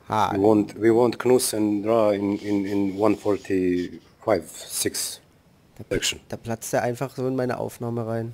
Ah, We want Knus and Ra in 145, 6 section. da platzt er einfach so in meine Aufnahme rein.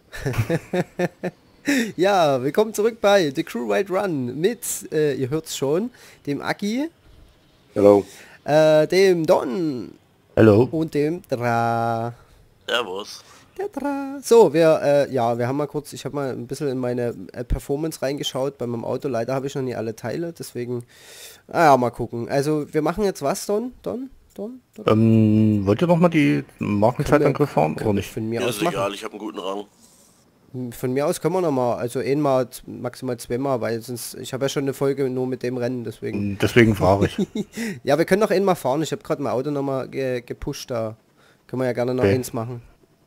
Ja, willkommen zurück bei The Crew Ride Run mit, ihr hört's schon, dem Aki, Hello. dem Don Hallo. und dem Dra. Servus. Der Dra. So, wir haben mal kurz, ich habe mal ein bisschen in meine Performance reingeschaut bei meinem Auto. Leider habe ich noch nie alle Teile, deswegen, mal gucken. Also, wir machen jetzt was, Don? Wollt ihr noch mal die Markenzeitangriff fahren oder nicht? Von mir Mir aus ist machen. egal, ich habe einen guten Rang. Von mir aus können wir noch mal, also einmal, maximal zweimal, weil sonst, ich habe ja schon eine Folge nur mit dem Rennen, deswegen. Deswegen frage ich. Ja, wir können noch einmal fahren. Ich habe gerade mein Auto noch mal gepusht, da können wir ja gerne noch Okay. eins machen.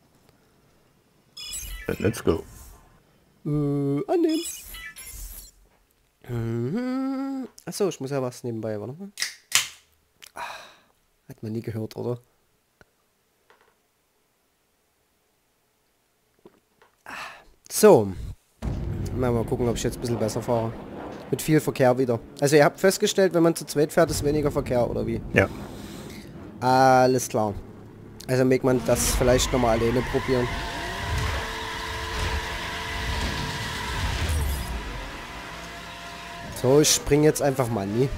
Let's go. Annehmen. Achso, ich muss ja was nebenbei, warte mal. Hat man nie gehört, oder? So. Mal gucken, ob ich jetzt ein bisschen besser fahre. Mit viel Verkehr wieder. Also ihr habt festgestellt, wenn man zu zweit fährt, ist weniger Verkehr, oder wie? Ja. Alles klar. Also mag man das vielleicht nochmal alleine probieren. So, ich spring jetzt einfach mal nie.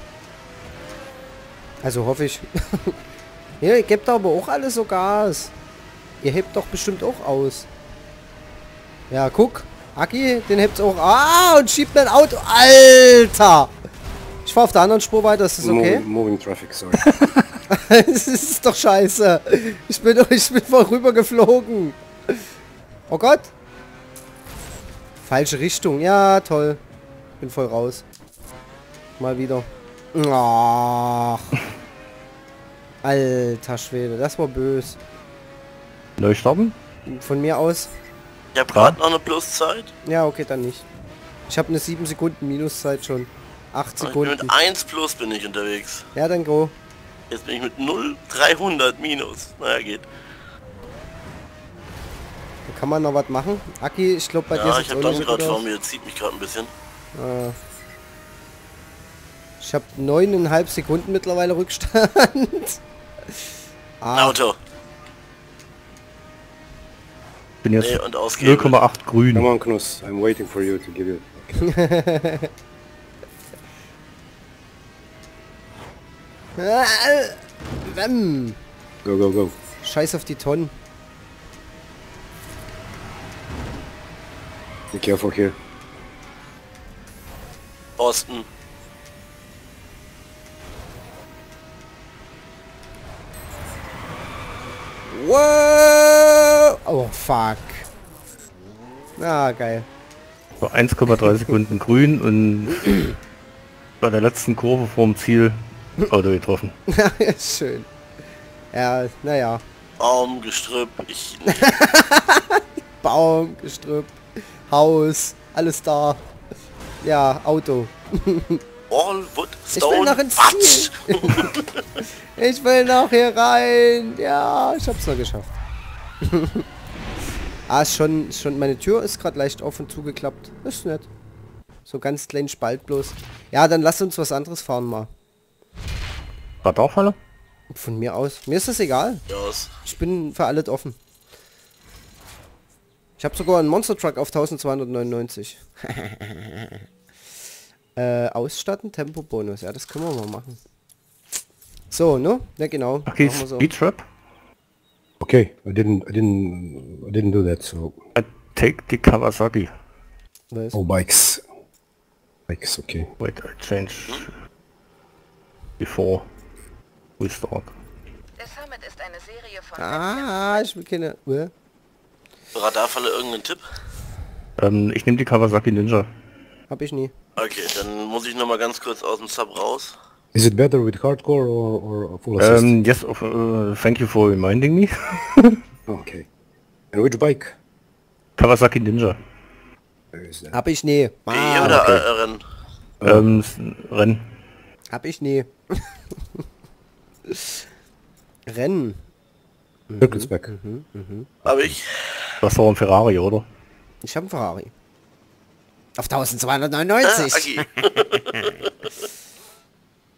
Also hoffe ich. Ja, ihr gebt aber auch alles so Gas. Ihr hebt doch bestimmt auch aus. Ja, guck. Aki, den hebt's auch. Und schiebt mein Auto. Alter! Ich fahr auf der anderen Spur weiter, ist das okay? Moving traffic, sorry. Das ist doch scheiße. Ich bin vorüber geflogen. Oh Gott. Falsche Richtung. Ja, toll. Bin voll raus. Mal wieder. Ach. Alter Schwede, das war böse. Neu starten? Von mir aus. Ich habe gerade noch eine Pluszeit. Ja, okay, dann nicht. Ich habe eine 7 Sekunden Minuszeit schon. 8 Ich bin Sekunden. mit 1 plus bin ich unterwegs. Ja, dann go. Jetzt bin ich mit 0,300 minus. Naja, geht. Da kann man noch was machen. Aki, ich glaube bei dir Ja, sieht's ich habe auch das nicht so gut gerade vor aus. mir. Zieht mich gerade ein bisschen. Ich habe 9,5 Sekunden mittlerweile Rückstand. Auto. Bin jetzt Nee, und ausgeben. 0,8 grün. Come on, Knus. I'm waiting for you to give you. Go, go, go. Scheiß auf die Tonnen. Be careful here. Osten. Wow! Oh, fuck. Geil. So 1,3 Sekunden grün und bei der letzten Kurve vorm Ziel Auto getroffen. Schön. Ja, naja. Baumgestrüpp. Ich... Baum, Gestrüpp, Haus, alles da. Ja, Auto. All Wood, Ich will Stone, noch ins Batsch. Ich will noch hier rein. Ja, ich hab's noch geschafft. Ist schon, meine Tür ist gerade leicht auf und zugeklappt. Ist nett. So ganz kleinen Spalt bloß. Ja, dann lass uns was anderes fahren mal. Radarfalle? Von mir aus. Mir ist das egal. Los. Ich bin für alles offen. Ich habe sogar einen Monster Truck auf 1299. Ausstatten, Tempo-Bonus. Ja, das können wir mal machen. So, ne? Ja, genau. Okay, Machen wir so. Speed Trap. Okay, I didn't do that, so... I take the Kawasaki. Was? Oh, bikes. Bikes, okay. Wait, I change before we start. Der Summit ist eine Serie von Ich will keine... Radarfalle, irgendeinen Tipp? Ich nehme die Kawasaki Ninja. Hab ich nie. Okay, dann muss ich noch mal ganz kurz aus dem Sub raus. Is it better with hardcore or full assist? Yes, thank you for reminding me. Okay. And which bike? Kawasaki Ninja. Where is that? Hab ich nie. B oder okay. Rennen? Rennen. Hab ich nie. Rennen. Circle spec. Hab ich. Das war ein Ferrari, oder? Ich habe einen Ferrari. Auf Ah, 1299. Aki.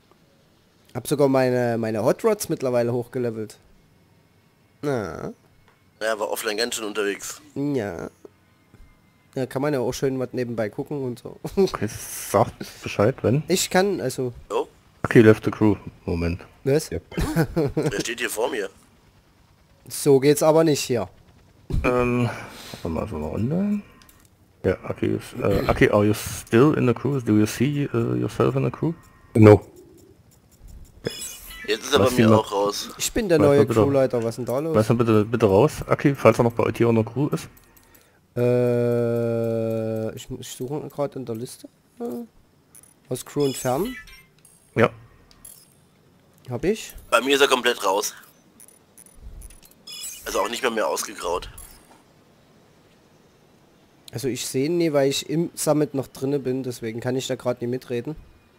Hab sogar meine Hot Rods mittlerweile hochgelevelt. Na, Ja, war offline ganz schön unterwegs. ja. Ja, kann man ja auch schön was nebenbei gucken und so. Okay, sag Bescheid, wenn. Ich kann, also... So, Okay, left the crew. Moment. Was? Yep. der steht hier vor mir. So geht's aber nicht hier. Warte mal so eine Runde. Ja, Aki, Aki, are you still in the crew? Do you see yourself in the crew? No. Jetzt ist er bei Was mir die ma- auch raus. Ich bin der Weiß neue mal bitte. Crewleiter, was ist denn da los? Weißt du bitte raus, Aki, falls er noch bei euch hier in der Crew ist? Ich suche gerade in der Liste. Aus Crew entfernen. Ja. Hab ich. Bei mir ist er komplett raus. Also auch nicht mehr ausgegraut. Also ich sehe ihn nie, weil ich im Summit noch drinne bin, deswegen kann ich da gerade nicht mitreden.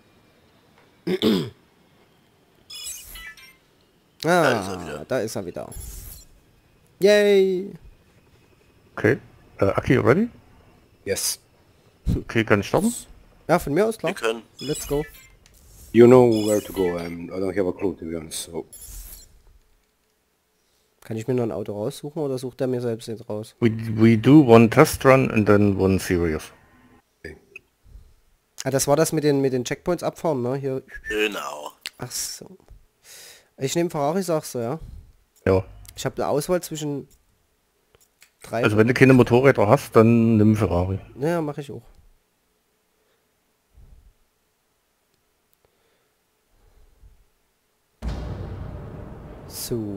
Da ist er wieder. Da ist er wieder. Yay! Okay. Aki, ready? Yes. Okay, kann ich starten? Ja, von mir aus, klar. Wir können. Let's go. You know where to go. I don't have a clue, to be honest. So Kann ich mir noch ein Auto raussuchen oder sucht er mir selbst jetzt raus? We do one test run and then one serious. Ah, das war das mit den Checkpoints abfahren, ne? Hier. Genau. Ach so. Ich nehme Ferrari, sagst du, ja? Ja. Ich habe eine Auswahl zwischen 3... Also wenn du keine Motorräder hast, dann nimm Ferrari. Ja, mache ich auch. So.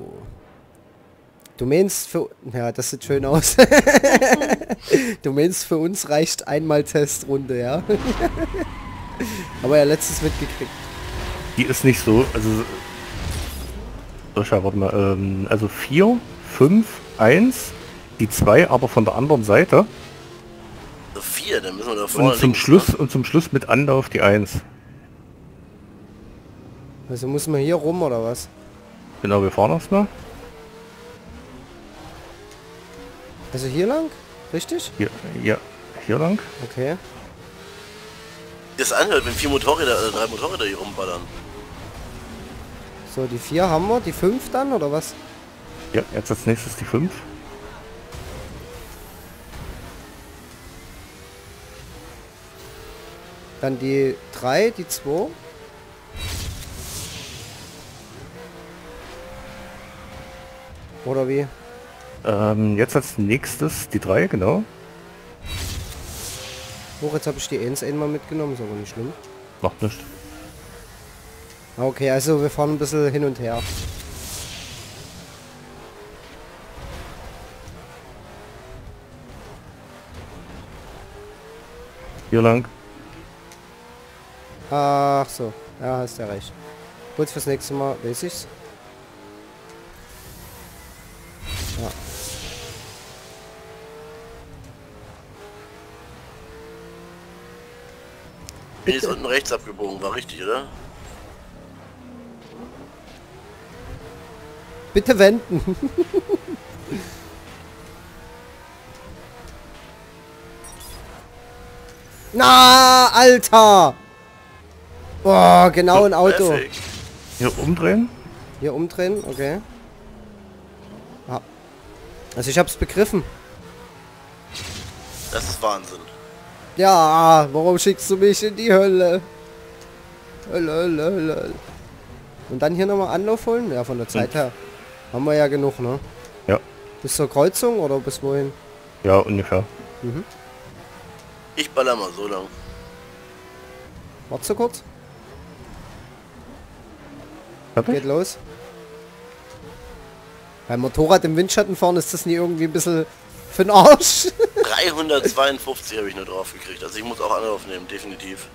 Du meinst für... Ja, das sieht schön aus. Du meinst für uns reicht einmal Testrunde, ja? Aber ja, letztes mitgekriegt. Die ist nicht so, also... So, schau, warte mal, also 4, 5, 1, die 2 aber von der anderen Seite. So 4, dann müssen wir da vorne Und zum links, Schluss ne? und zum Schluss mit Anlauf die 1. Also muss man hier rum, oder was? Genau, wir fahren erstmal. Also hier lang? Richtig? Hier, ja, hier lang. Okay. Das anhört, wenn 4 Motorräder, 3 Motorräder hier rumballern. So, die 4 haben wir, die 5 dann, oder was? Ja, jetzt als nächstes die 5. Dann die 3, die 2. Oder wie? Jetzt als nächstes die 3, genau. Hoch, jetzt habe ich die 1 einmal mitgenommen, ist aber nicht schlimm. Macht nichts. Okay, also wir fahren ein bisschen hin und her. Hier lang. Ach so, ja, hast ja recht. Gut, fürs nächste Mal weiß ich's. Ja. Bin jetzt unten rechts abgebogen, war richtig, oder? Bitte wenden. Na, Alter! Boah, genau ein Auto. Perfekt. Hier umdrehen. Hier umdrehen, okay. Ah. Also ich hab's begriffen. Das ist Wahnsinn. Ja, warum schickst du mich in die Hölle? Hölle, Hölle, Hölle. Und dann hier nochmal Anlauf holen? Ja, von der Zeit her. Haben wir ja genug, ne? Ja. Bis zur Kreuzung oder bis wohin? Ja, ungefähr. Ich baller mal so lang. Warte kurz. Fertig? Geht los. Beim Motorrad im Windschatten fahren ist das nie irgendwie ein bisschen für den Arsch. 352 habe ich nur drauf gekriegt. Also ich muss auch Anlauf nehmen, definitiv.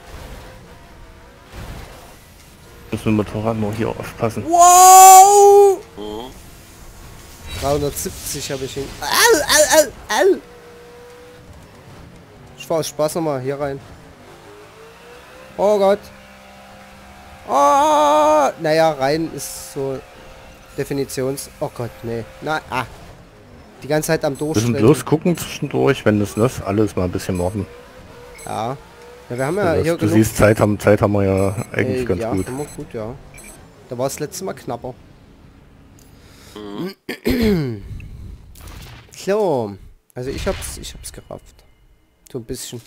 Müssen wir Motorrad nur hier aufpassen. Wow! Mhm. 370 habe ich hin. Au, au, au, au. Ich fahr aus Spaß nochmal hier rein. Oh Gott. Oh, naja, rein ist so Definitions... Oh Gott, nee. Na, ah. Die ganze Zeit am Wir müssen Durchstrecken. bloß gucken zwischendurch, wenn das alles mal ein bisschen machen. Ja. Ja, wir haben ja Also, hier du siehst, Zeit haben wir ja eigentlich ganz ja, gut. haben wir gut, ja. Da war das letzte Mal knapper. So, also ich hab's gerafft. So ein bisschen.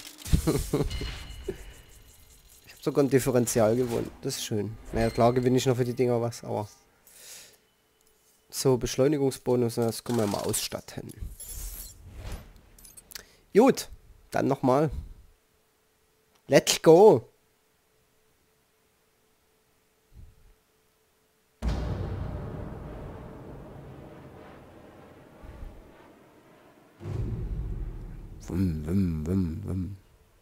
Ich habe sogar ein Differential gewonnen. Das ist schön. Naja, klar gewinne ich noch für die Dinger was, aber... So, Beschleunigungsbonus, das können wir mal ausstatten. Gut, dann nochmal. Let's go! Wum, wum, wum, wum.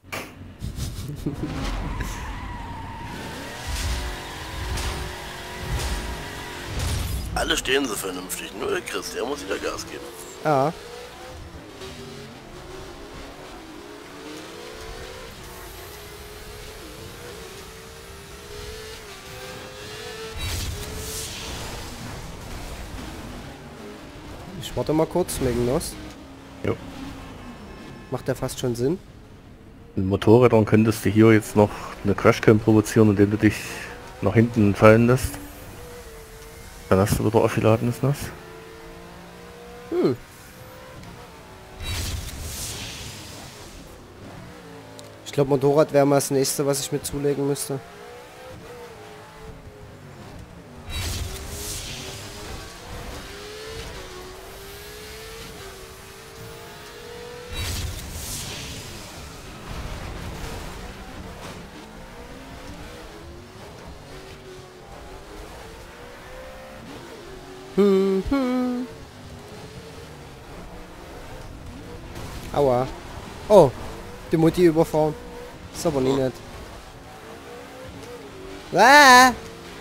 Alle stehen so vernünftig, nur der Chris, der muss wieder Gas geben. Ja. Ich warte mal kurz, wegen los. Jo. Macht ja fast schon Sinn. Mit Motorrädern könntest du hier jetzt noch eine Crashcam provozieren, indem du dich nach hinten fallen lässt. Dann hast du wieder aufgeladenes Nass. Hm. Ich glaube, Motorrad wäre mal das nächste, was ich mir zulegen müsste. Aua. Oh, die Mutti überfahren. Ist aber nie nett. Ah!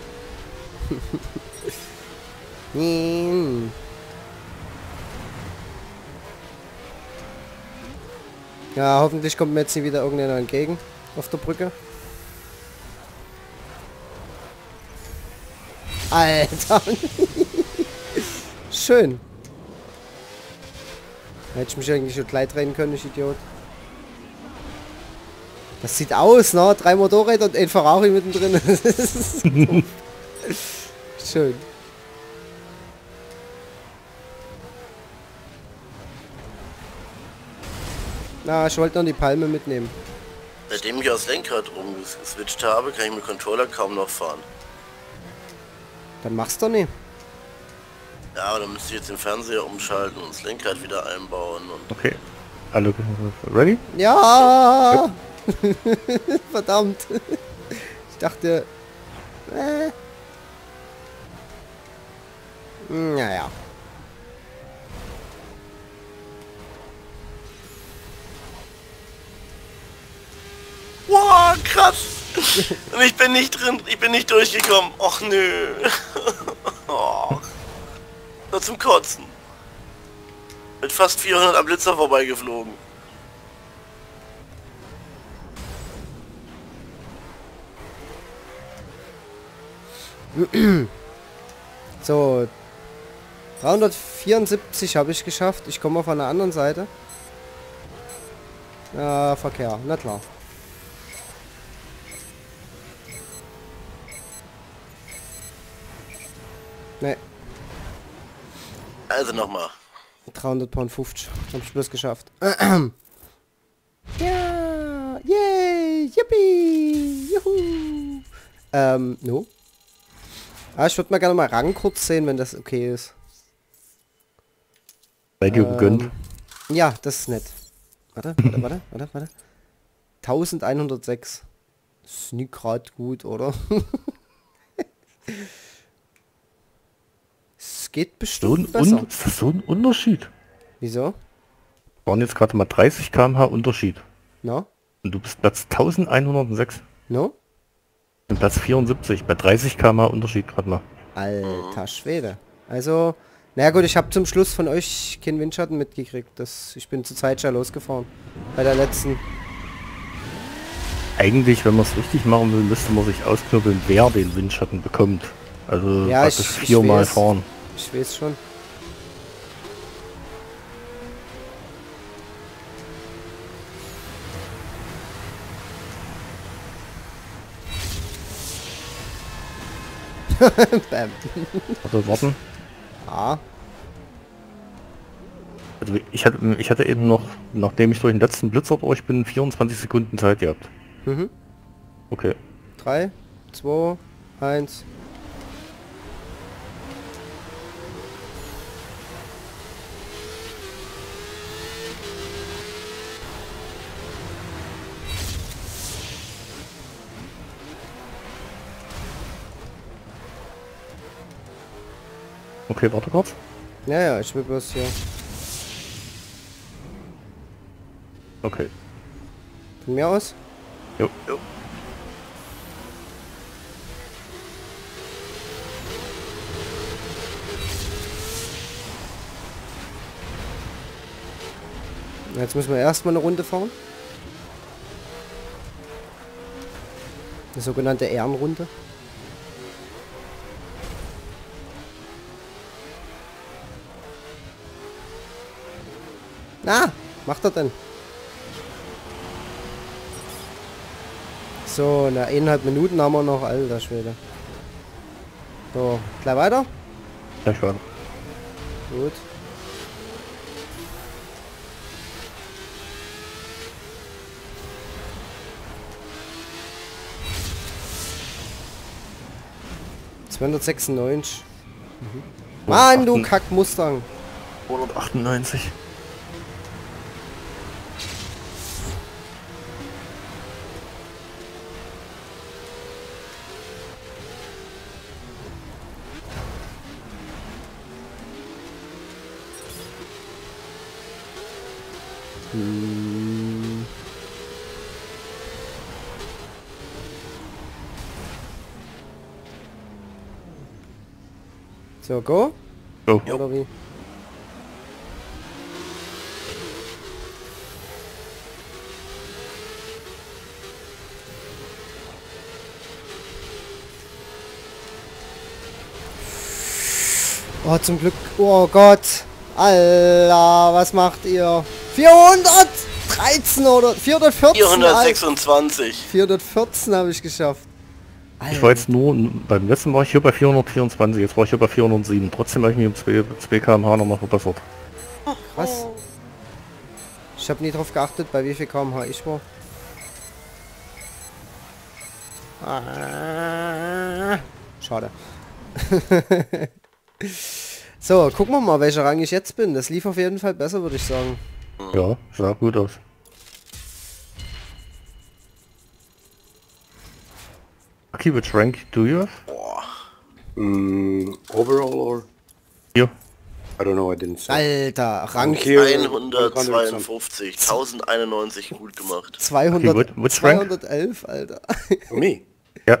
Ja, hoffentlich kommt mir jetzt nicht wieder irgendjemand entgegen auf der Brücke. Alter! Schön. Hätte ich mich eigentlich schon gleich drehen können, ich Idiot. Das sieht aus, ne? 3 Motorräder und ein Ferrari mittendrin. Schön. Na, ich wollte noch die Palme mitnehmen. Seitdem ich aufs Lenkrad umgeswitcht habe, kann ich mit Controller kaum noch fahren. Dann mach's doch nicht. Ja, aber dann müsste ich jetzt den Fernseher umschalten und das Lenkrad wieder einbauen und... Okay. Alle ready? Ja! Verdammt. Ich dachte... Naja. Wow, krass! Und ich bin nicht drin, ich bin nicht durchgekommen. Och nö. Och. Nur zum Kotzen. Mit fast 400 am Blitzer vorbeigeflogen. So. 374 habe ich geschafft. Ich komme auf einer anderen Seite. Verkehr. Na klar. Nee. Also nochmal. 350. Hab ich bloß geschafft. Ja! Yay! Yippie! Juhu! No. Ich würde mal gerne mal Rang kurz sehen, wenn das okay ist. Seid ihr gegönnt? Ja, das ist nett. Warte. 1106. Das ist nie gerade gut, oder? Es geht bestimmt besser. Ist das so ein Unterschied? Wieso? Waren jetzt gerade mal 30 km/h Unterschied. No? Und du bist Platz 1106. No? Und Platz 74. Bei 30 km/h Unterschied gerade mal. Alter Schwede. Also, naja gut, ich habe zum Schluss von euch keinen Windschatten mitgekriegt. Ich bin zur Zeit schon losgefahren. Bei der letzten. Eigentlich, wenn man es richtig machen will, müsste man sich ausknüppeln, wer den Windschatten bekommt. Also Ja, praktisch 4-mal fahren. Ich weiß schon. Bam. Also warten. Ah. Also ich hatte eben noch, nachdem ich durch den letzten Blitzer durch bin, 24 Sekunden Zeit gehabt. Mhm. Okay. 3, 2, 1. Okay, warte kurz. Ja, ja, ich will bloß hier. Okay. Von mir aus? Jo. Jetzt müssen wir erstmal eine Runde fahren. Die sogenannte Ehrenrunde. Na, macht er denn? So, na 1,5 Minuten haben wir noch, alter Schwede. So, gleich weiter? Ja, ich warte. Gut. ...296. Mann, du Kack-Mustang. 198. So, go? Go. Oder wie? Oh, zum Glück. Oh Gott. Alter, was macht ihr? 413 oder 414? 426. 414 habe ich geschafft. Ich war jetzt nur, beim letzten war ich hier bei 424, jetzt war ich hier bei 407. Trotzdem habe ich mich um 2 km/h nochmal verbessert. Was? Ich habe nie drauf geachtet, bei wie viel km/h ich war. Ah, schade. So, gucken wir mal, welcher Rang ich jetzt bin. Das lief auf jeden Fall besser, würde ich sagen. Ja, sah gut aus. Okay, which rank do you have? Boah. Overall or? Hier. I don't know, I didn't see. Alter, Rang Here, 152, 1091 gut gemacht. 200, Okay, which rank? 211, Alter. Me? Ja.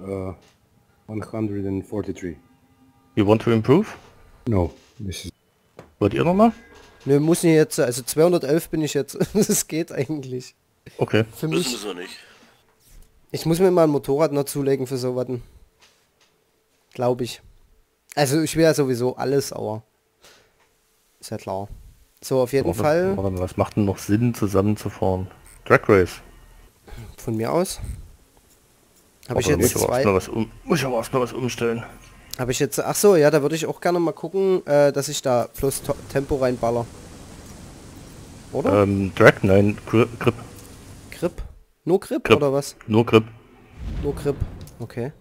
143. You want to improve? No, this is... Wollt ihr nochmal? Nö, muss nicht jetzt, also 211 bin ich jetzt. Das geht eigentlich. Okay. Für Müssen mich. wir nicht. Ich muss mir mal ein Motorrad noch zulegen für sowas. Glaube ich. Also ich will ja sowieso alles, aber ist ja klar. So, auf jeden Fall. Warte mal, was macht denn noch Sinn, zusammenzufahren? Drag Race. Von mir aus. Habe ich Aber jetzt muss zwei. Muss ich aber erstmal was umstellen. Habe ich jetzt. Ach so, ja, da würde ich auch gerne mal gucken, dass ich da plus Tempo reinballer. Oder? Drag, nein, Grip. Grip? Nur Grip, Grip. oder was? Nur Grip. Nur Grip. Okay.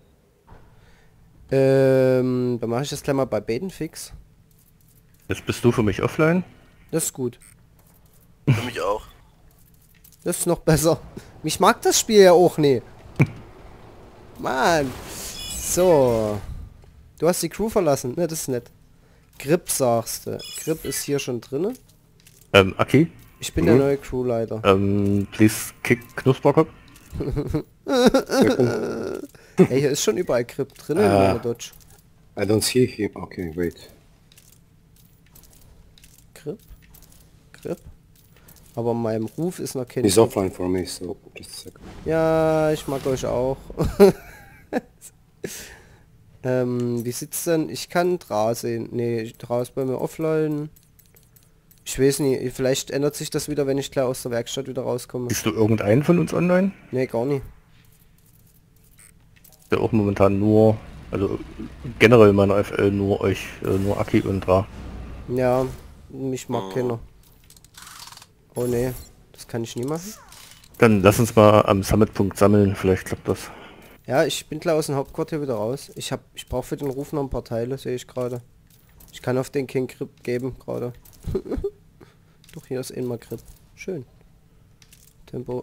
Dann mache ich das gleich mal bei Badenfix. Jetzt bist du für mich offline. Das ist gut. Für mich auch. Das ist noch besser. Mich mag das Spiel ja auch nie. Mann. So. Du hast die Crew verlassen. Ne, das ist nett. Grip sagst du. Grip ist hier schon drinne. Aki, Ich bin der neue Crewleiter. please kick Knusperkopf. Ey, hier ist schon überall Grip drinne in meiner Dodge. I don't see him. Okay, wait. Grip. Grip. Aber in meinem Ruf ist noch kein He's Grip. offline for me, so just a second. Ja, ich mag euch auch. Wie sieht's denn? Ich kann Dra sehen. Nee, Dra ist bei mir offline. Ich weiß nicht, vielleicht ändert sich das wieder, wenn ich gleich aus der Werkstatt wieder rauskomme. Siehst du irgendeinen von uns online? Nee, gar nicht. Der auch momentan nur Also generell meiner FL nur euch, nur Aki und Dra. Ja, mich mag keiner. Oh ne, das kann ich nie machen. Dann lass uns mal am Summit-Punkt sammeln, vielleicht klappt das. Ja, ich bin gleich aus dem Hauptquartier wieder raus. Ich brauche für den Ruf noch ein paar Teile, sehe ich gerade. Ich kann auf den King Grip geben gerade. Doch, hier ist einmal Grip. Schön. Tempo.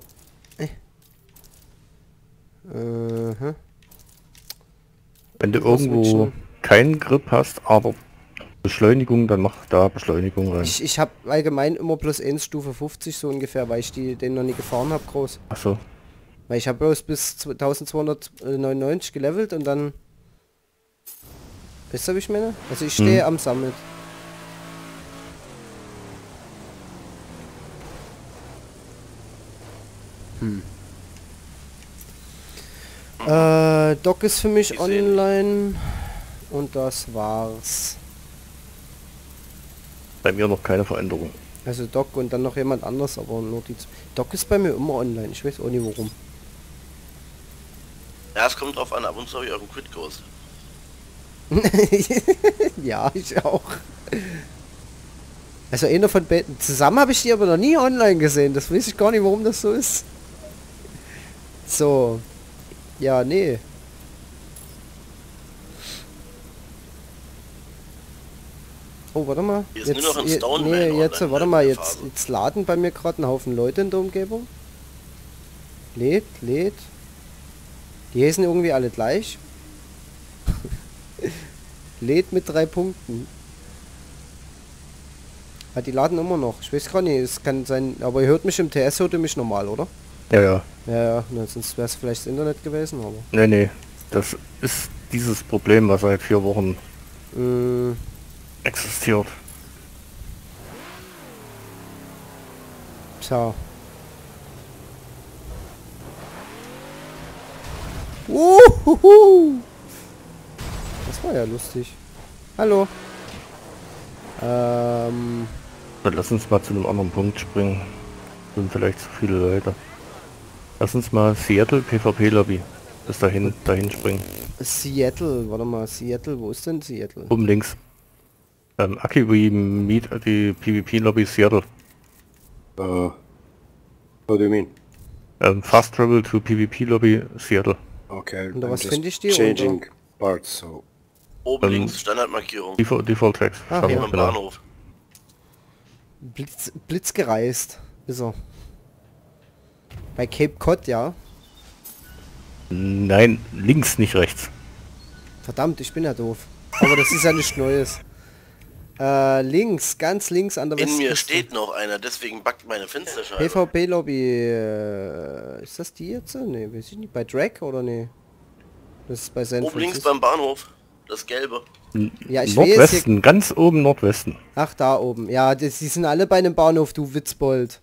Wenn du Was irgendwo switchen? keinen Grip hast, aber Beschleunigung, dann mach da Beschleunigung rein. Ich habe allgemein immer plus 1 Stufe 50 so ungefähr, weil ich den noch nie gefahren habe groß. Achso. Weil ich habe bloß bis 1299 gelevelt und dann... Weißt du, wie ich meine? Also ich stehe am Summit. Doc ist für mich online und das war's. Bei mir noch keine Veränderung. Also Doc und dann noch jemand anders, aber nur die... Doc ist bei mir immer online, ich weiß auch nicht warum. Ja, es kommt drauf an, ab und zu habe ich auch einen Quit Ghost. Ja, ich auch. Also einer von beiden. Zusammen habe ich die aber noch nie online gesehen. Das weiß ich gar nicht, warum das so ist. So. Ja, nee. Oh, warte mal. Hier ist nur noch ein Stoneman nee, jetzt, online, warte ne, mal, in der jetzt, Phase. jetzt laden bei mir gerade ein Haufen Leute in der Umgebung. Lädt. Die heißen irgendwie alle gleich. Lädt mit 3 Punkten. Ja, die laden immer noch. Ich weiß gar nicht, es kann sein, aber ihr hört mich im TS, hört ihr mich normal, oder? Ja, ja. Ja, na, sonst wäre es vielleicht das Internet gewesen, aber... Nee. Das ist dieses Problem, was seit 4 Wochen existiert. Tja. Das war ja lustig. Hallo. Dann lass uns mal zu einem anderen Punkt springen. Sind vielleicht zu viele Leute. Lass uns mal Seattle PvP Lobby. Bis dahin springen. Seattle, warte mal, Seattle, wo ist denn Seattle? Oben links. Aki, we meet at the PvP Lobby Seattle. What do you mean? Fast travel to PvP Lobby Seattle. Okay, Unter I'm was just finde ich die, changing parts, so... Oben links, Standardmarkierung. Default Text. Ah, Schau ja. mal, Am genau. Bahnhof. Blitzgereist ist er. Bei Cape Cod, ja. Nein, links, nicht rechts. Verdammt, ich bin ja doof. Aber das ist ja nichts Neues. Links, ganz links an der In mir Westküste. steht noch einer, deswegen backt meine Fensterscheibe. PvP Lobby, ist das die jetzt? Ne, weiß ich nicht. Bei Drag oder ne? Das ist bei San Oben links Francisco. beim Bahnhof. Das Gelbe. Ja, ich will jetzt hier... Nordwesten, ganz oben Nordwesten. Ach, da oben. Ja, die sind alle bei einem Bahnhof, du Witzbold.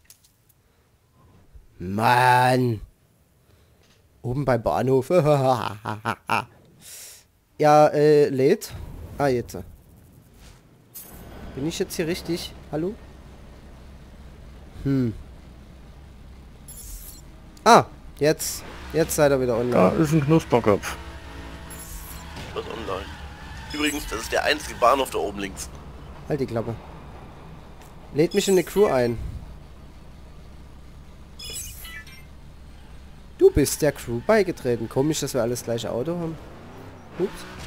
Mann. Oben beim Bahnhof. Ja, lädt. Ah, jetzt. Bin ich jetzt hier richtig? Hallo? Ah, jetzt. Jetzt seid ihr wieder Da online. ist ein Knusperkopf. Was online. Übrigens, das ist der einzige Bahnhof da oben links. Halt die Klappe. Lädt mich in eine Crew ein. Du bist der Crew beigetreten. Komisch, dass wir alles das gleiche Auto haben. Ups.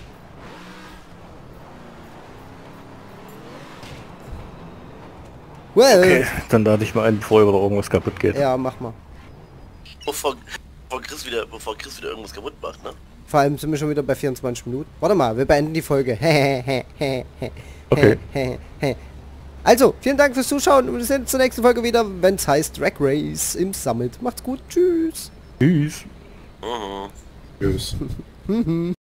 Well. Okay, dann lade ich mal ein, bevor wieder irgendwas kaputt geht. Ja, mach mal. Bevor Chris wieder irgendwas kaputt macht, ne? Vor allem sind wir schon wieder bei 24 Minuten. Warte mal, wir beenden die Folge. Okay. Also, vielen Dank fürs Zuschauen und wir sehen uns zur nächsten Folge wieder, wenn es heißt Drag Race im Summit. Macht's gut, tschüss. Tschüss. Mhm. Use.